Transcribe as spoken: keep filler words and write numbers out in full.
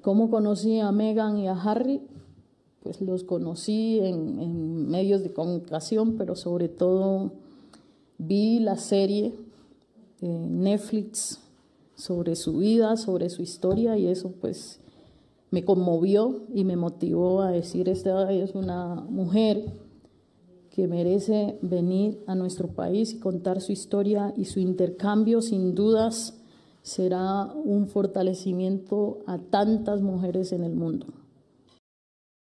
¿Cómo conocí a Meghan y a Harry? Pues los conocí en, en medios de comunicación, pero sobre todo vi la serie de Netflix sobre su vida, sobre su historia, y eso pues me conmovió y me motivó a decir, esta es una mujer que merece venir a nuestro país y contar su historia, y su intercambio sin dudas será un fortalecimiento a tantas mujeres en el mundo.